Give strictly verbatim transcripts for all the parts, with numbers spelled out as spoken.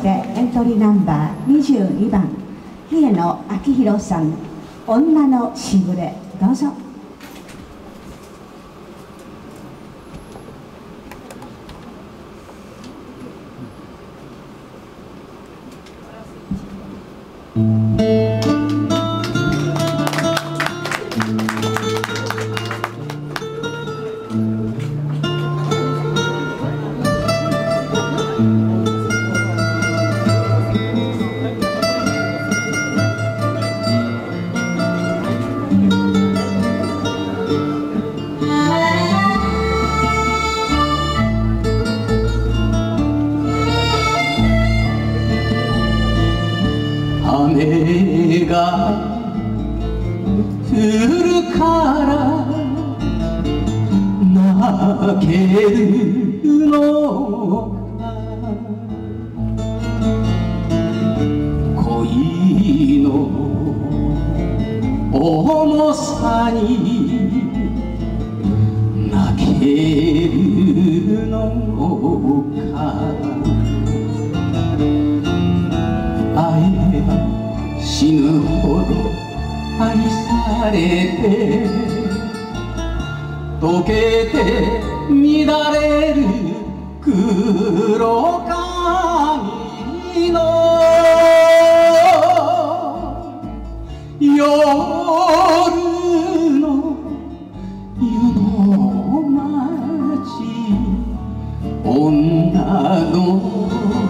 してエントリーナンバーにじゅうにばん日野明宏さん、女のしぐれ、どうぞ。 雨が降るから泣けるのか、恋の重さに泣けるのか、会えば死ぬほど愛されて溶けて乱れる黒髪の夜の湯の町、女の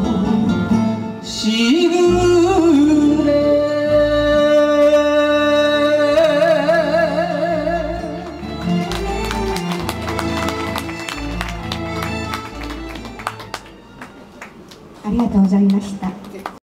しぐれ、 ありがとうございました。